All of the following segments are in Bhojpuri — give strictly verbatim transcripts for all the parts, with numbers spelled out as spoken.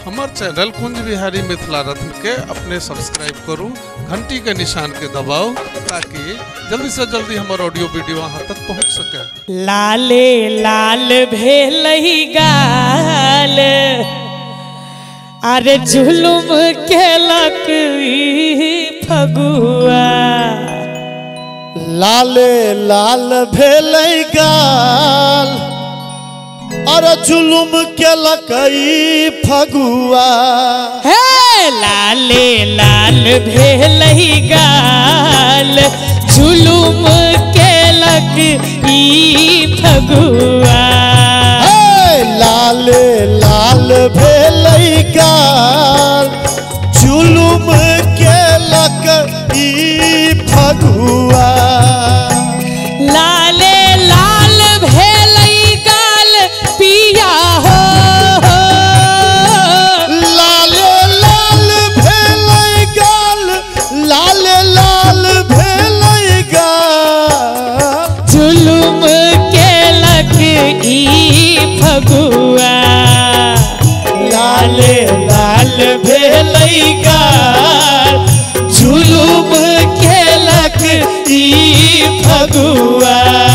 हमार चैनल कुंज बिहारी मिथिला रत्न के अपने सब्सक्राइब करूं, घंटी के निशान के दबाओ ताकि जल्दी से जल्दी हमार ऑडियो वीडियो वहां तक पहुंच सके। लाले लाल भेलही गाल अरे जुलुम केलक फगुआ। लाले लाल भेलै गाल अरे जुलुम केलक फगुआ। हे लाले लाल भेलही गाल जुलुम केलक ई फगुआ। हे लाले लाल भेलै गाल जुलुम केलक ई फगुआ। लाले लाल भेलई गाल पिया हो, लाले लाल भेलै गाल लाले लाल भेलै गाल जुलुम केलक ई फगुआ। लाले लाल भेलै गाल जुलुम केलक ई फगुआ।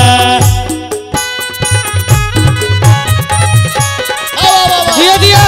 दिया दिया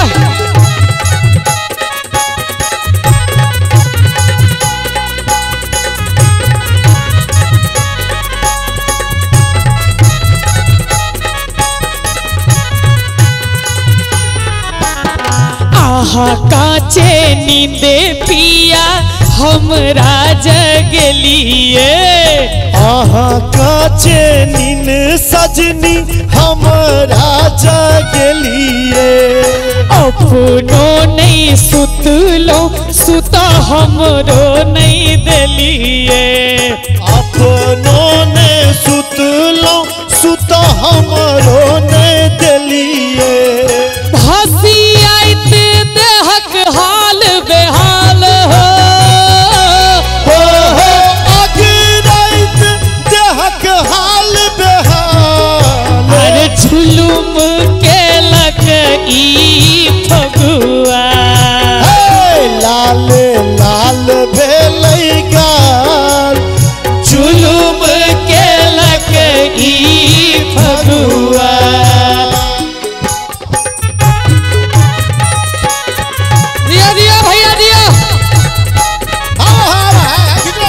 आहा काचे नींदे पिया हमरा जगलिए। आहा काचे नीन सजनी हमरा जगलिए। अपनो नहीं सुतलो सुता हमरो नहीं दलिए। अपनो ने सुतलो सुत हमरो ने देलिए। हंसी आइत देहक हाल बेहाल हो, हो हो अगिरैत देहक हाल बेहाल। अरे झुलुम केलक ई फगुआ। हे लाले लाल भेलै गाल जुलुम केलक ई फगुआ। दिया दिया भैया दिया। हाँ हाँ हाँ कितना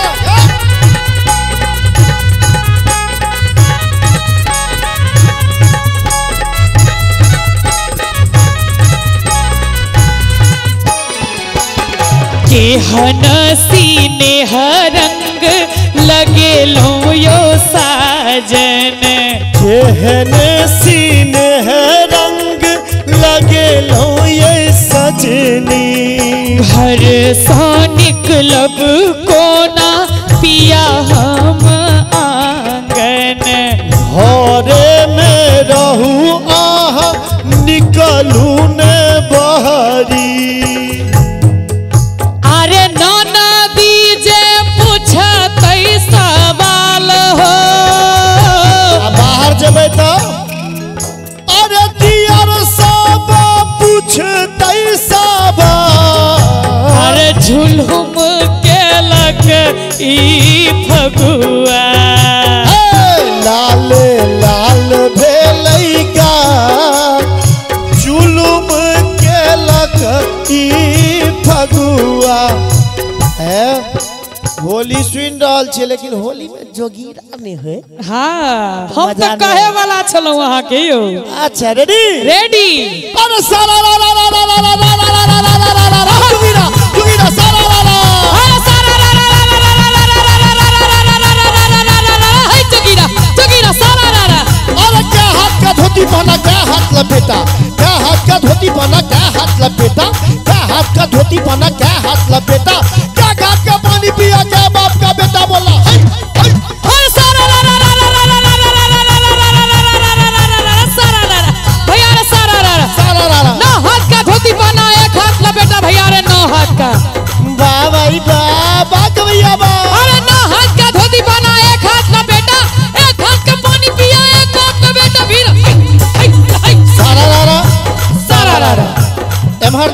केहन सीने रंग लगेलो यो साजन। केहन सीने रंग लगेलो ये सजनी। घर सा निकलब कोना पिया हम आंगन। घरे में रहू आह निकलू ने बहरी। अरे नाना दीजे पूछतै सवाल हो, बाहर जब तो अरे दियर सब पूछतै सवाल। अरे झुलुम केलक ई फगुआ। लाले लाल भेलै गाल जुलुम केलक ई फगुआ। है होली सुन रहल छै लेकिन होली में जोगीरा नहीं है। हाँ हम मजा तो कहे वाला छलौ अहाँ के यो। अच्छा रेडी रेडी। अरे सारा रा रा रा रा रा रा रा रा रा रा रा रा रा रा जोगीरा जोगीरा सारा रा रा। अरे सारा रा रा रा रा रा रा रा रा रा रा रा रा रा रा रा रा रा रा। हे जोगीरा जोगीरा सारा रा रा। अरे क्या हाथ का धोती पहना क्या हाथ लपेटा। क्या हाथ का धोती पहना क्या हाथ लपेटा। क्या हाथ का धोती पहना क्या हाथ लपेटा। क्या घाट का पानी पिया क्या बाप का बेटा बोला। अरे सारा रा रा रा रा रा रा रा रा रा रा रा रा रा रा रा रा रा रा सारा रा रा। भैया रे सारा रा रा। सारा रा रा। नौ हाथ का धोती पहना एक हाथ लपेटा भैया रे नौ हाथ का। वाह भाई वाह वाह कवैया वाह। अरे नौ हाथ का धोती पहना एक हाथ लपेटा एक हाथ का पानी पिया एक हाथ का बेटा फिर। सारा रा रा सारा रा रा। एमहर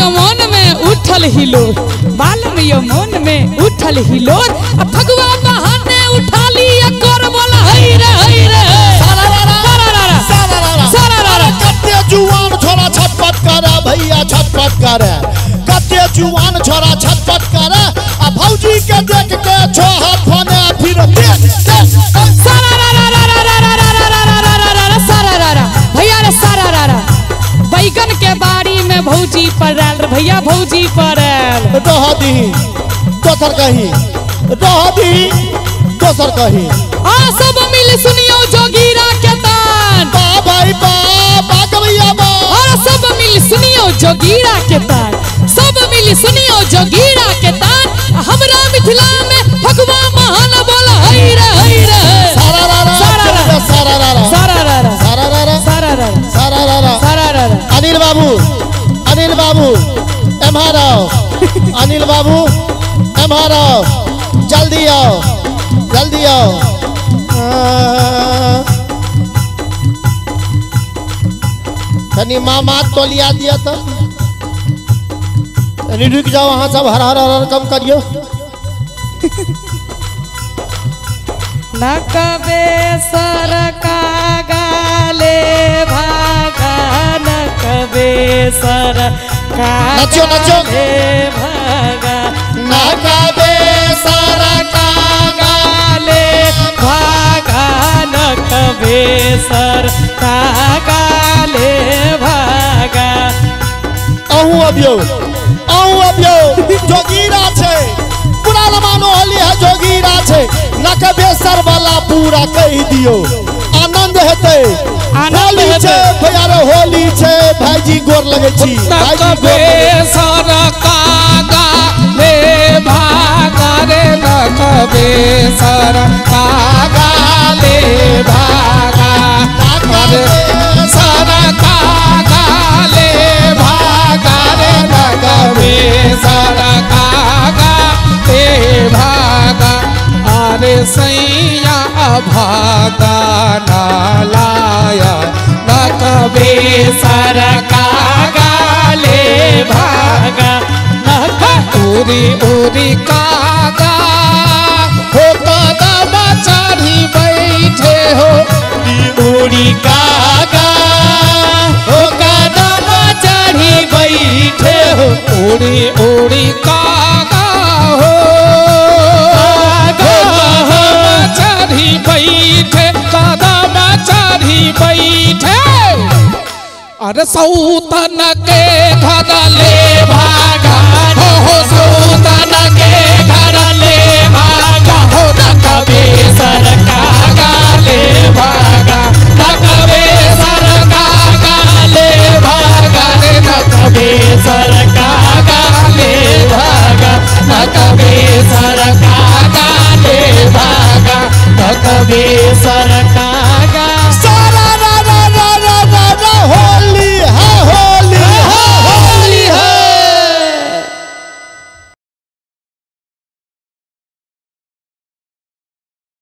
यमन में उठल हिलोर, बालम यमन में उठल हिलोर, आ फगुआ बहाने उठा लिया कर बोला हई रे हई रे सारा रारा सारा रारा सारा रारा सारा रारा। कते जुआन छोरा छटपट करे भैया छटपट करे, कते जुआन छोरा छटपट करे आ भौजी के देख के छो हाथ फने फिर देख देख सारा रारा रारा रारा रारा रारा रारा रारा सारा रारा भैया रे सारा रारा। बैगन के बाड़ी में भौजी पड़ल रे भैया भौजी पड़ल। रह दी दोसर कही, रह दी दोसर कही। आ सब मिल सुनियो जोगीरा के तान, बा भाई बा बा गवैया बा। और सब मिल सुनियो जोगीरा के तान, सब मिल सुनियो जोगीरा के तान। हमरा मिथिला में फगुआ महान बोला हई रे हई रे सारा रारा सारा रारा सारा रारा सारा रारा सारा रारा सारा रारा सारा रारा। सारा रारा। अनिल बाबू अनिल बाबू एम्हार आओ, अनिल बाबू एम्हार आओ, जल्दी आओ जल्दी आओ। तनी मामा तोलिया दिया तो तनी रुक जाओ, वहाँ सब हर हर हर कम करियो। नकबे सर का गाले भागा, नकबे सर का नचो, नचो। गाले भागा, नकबे सर का गाले भागा, नकबे सर का गाले भागा। अहू अबियो अहू अबियो जोगीरा छे पूरा मानो होली है जोगीरा छे। नकबेसर वाला पूरा कह दियो आनंद हेते आनंद होली हेते। छे भैया रे होली छे भाईजी गोर लगे छी भाईजी नकबे गोर सर का गाले भागा रे, नकबे सर का गाले भागा, अरे सर का गाले भागा रे, नकबे सर का गाले भागा। अरे सैया भागा नालाया, नकबे सर का गाले भागा, नक उरी उरी कागा हो कदम चढ़ी बैठे हो, उड़ी कागा हो कदम चढ़ी बैठे हो, उड़ी उड़ी कागा हो कदम चढ़ी बैठे, कदम चढ़ी बैठे। अरे सौतन के घर ले भागा हो, हो सौतन के घर ले भागा हो, नकबे सर का गाले भागा, नकबे सर का गाले भागा रे, नकबे सर का गाले भागा, नकबे सर का गाले भागा, नकबे सर का